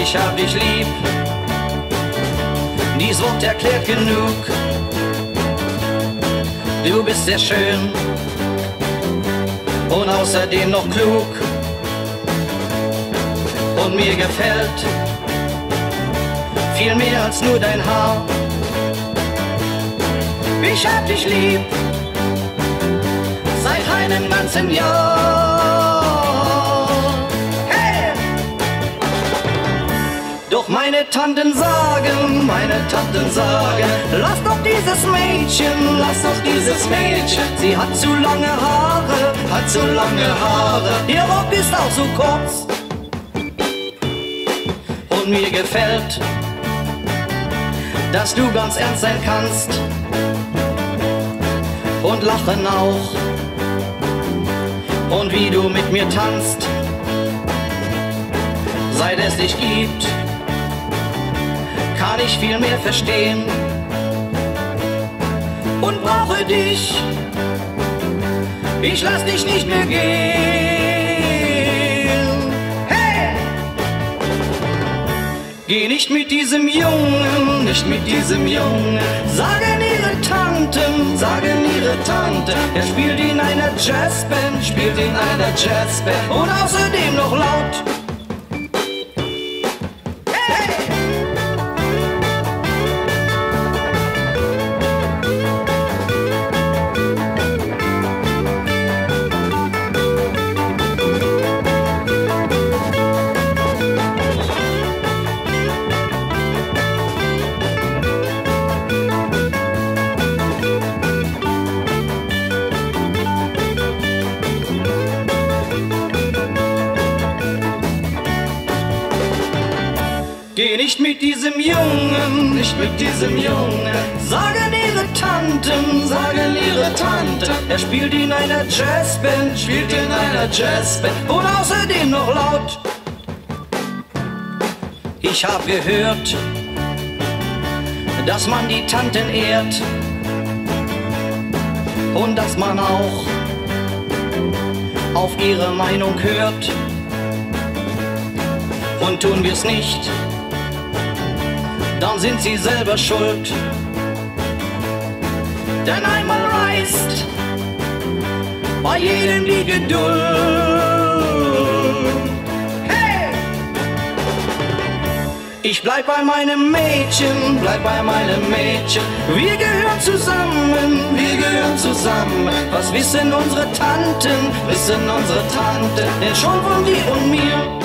ich hab dich lieb. Dies Wort erklärt genug. Du bist sehr schön und außerdem noch klug. Und mir gefällt viel mehr als nur dein Haar. Ich hab dich lieb seit einem ganzen Jahr. Hey! Doch meine Tanten sagen, lass doch dieses Mädchen, sie hat zu lange Haare, Ihr Rock ist auch so kurz. Und mir gefällt, dass du ganz ernst sein kannst und lachen auch. Und wie du mit mir tanzt, seit es dich gibt, kann ich viel mehr verstehen und brauche dich. Ich lass dich nicht mehr gehen. Hey! Geh nicht mit diesem Jungen, sagen ihre Tante, er spielt in einer Jazzband, und außerdem noch laut. Geh nicht mit diesem Jungen, sagen ihre Tante, er spielt in einer Jazzband, und außerdem noch laut. Ich hab gehört, dass man die Tanten ehrt und dass man auch auf ihre Meinung hört. Und tun wir's nicht, dann sind sie selber schuld. Denn einmal reißt bei jedem die Geduld. Hey! Ich bleib bei meinem Mädchen, Wir gehören zusammen, Was wissen unsere Tanten, Denn schon von dir und mir.